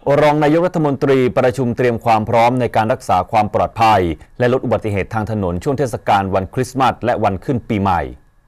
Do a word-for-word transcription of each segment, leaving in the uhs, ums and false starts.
รองนายกรัฐมนตรีประชุมเตรียมความพร้อมในการรักษาความปลอดภัยและลดอุบัติเหตุทางถนนช่วงเทศกาลวันคริสต์มาสและวันขึ้นปีใหม่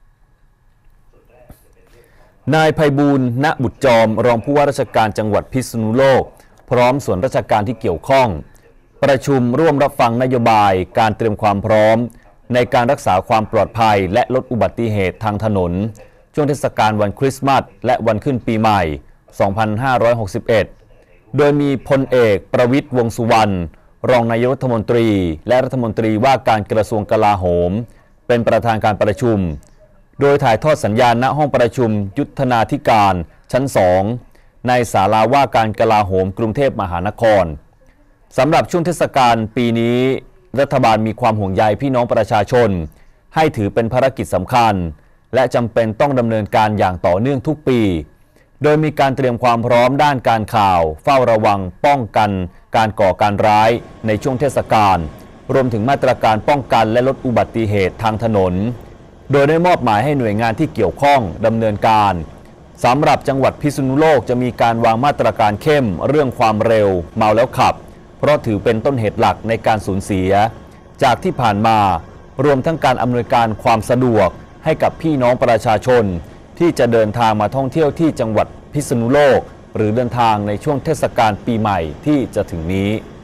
นายไพบูลย์ ณ บุตรจอมรองผู้ว่าราชการจังหวัดพิษณุโลกพร้อมส่วนราชการที่เกี่ยวข้องประชุมร่วมรับฟังนโยบายการเตรียมความพร้อมในการรักษาความปลอดภัยและลดอุบัติเหตุทางถนนช่วงเทศกาลวันคริสต์มาสและวันขึ้นปีใหม่ สองพันห้าร้อยหกสิบเอ็ด โดยมีพลเอกประวิตร วงษ์สุวรรณรองนายกรัฐมนตรีและรัฐมนตรีว่าการกระทรวงกลาโหมเป็นประธานการประชุมโดยถ่ายทอดสัญญาณณห้องประชุมยุทธนาธิการชั้นสองในศาลาว่าการกลาโหมกรุงเทพมหานครสำหรับช่วงเทศกาลปีนี้รัฐบาลมีความห่วงใยพี่น้องประชาชนให้ถือเป็นภารกิจสำคัญและจำเป็นต้องดำเนินการอย่างต่อเนื่องทุกปีโดยมีการเตรียมความพร้อมด้านการข่าวเฝ้าระวังป้องกันการก่อการร้ายในช่วงเทศกาลรวมถึงมาตรการป้องกันและลดอุบัติเหตุทางถนนโดยได้มอบหมายให้หน่วยงานที่เกี่ยวข้องดำเนินการสำหรับจังหวัดพิษณุโลกจะมีการวางมาตรการเข้มเรื่องความเร็วเมาแล้วขับเพราะถือเป็นต้นเหตุหลักในการสูญเสียจากที่ผ่านมารวมทั้งการอำนวยการความสะดวกให้กับพี่น้องประชาชนที่จะเดินทางมาท่องเที่ยวที่จังหวัดพิษณุโลกหรือเดินทางในช่วงเทศกาลปีใหม่ที่จะถึงนี้